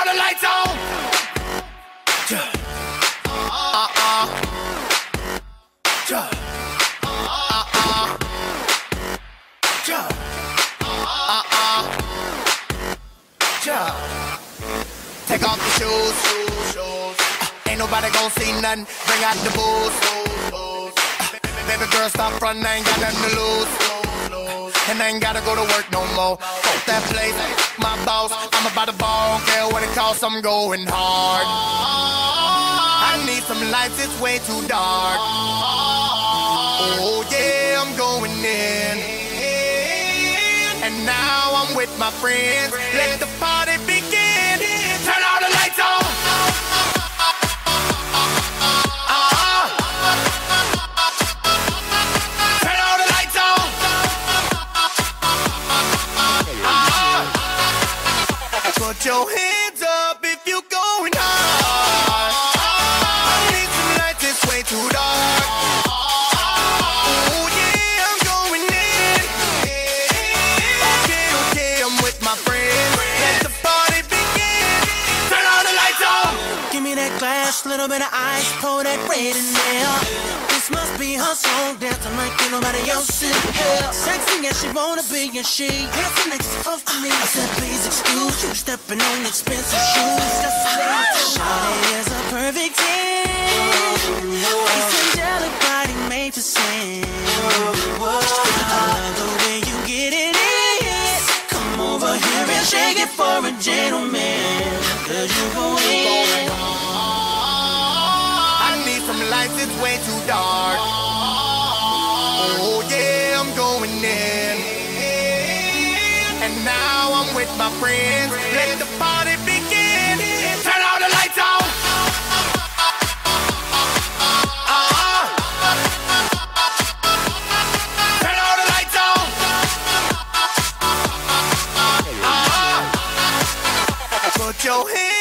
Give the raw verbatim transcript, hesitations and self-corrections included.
the lights on. Uh-uh. Uh-uh. Uh-uh. Take off the shoes, shoes, shoes. Uh, ain't nobody gon' see nothing. Bring out the booze, booze, booze. Uh, baby girl, stop frontin', I ain't got nothing to lose. And I ain't gotta go to work no more. Fuck that place, my boss. I'm about to ball, care what it costs, I'm going hard. I need some lights, it's way too dark. Oh yeah, I'm going in. And now I'm with my friends. Let the party begin. Turn all the lights on. Put your hands up if you going hard. I need some lights, it's way too dark. Oh yeah, I'm going in. Okay, okay, I'm with my friends. Let the party begin. Turn all the lights on. Give me that glass, little bit of ice, pour that red in there. This must be her song, dancing like ain't nobody else in here. Sexy as she wanna be, and she dancing next to close to me. I said, please excuse you, stepping on expensive shoes. That's Shawty is a perfect ten. Face angelic body made to sin. I love the way you get it in. Come over here and shake it for a gentleman. Cause you go in. Lights, it's way too dark. Oh yeah, I'm going in. And now I'm with my friends. Let the party begin. Turn all the lights on. Uh-uh. Turn all the lights on. Uh-uh. Put your hands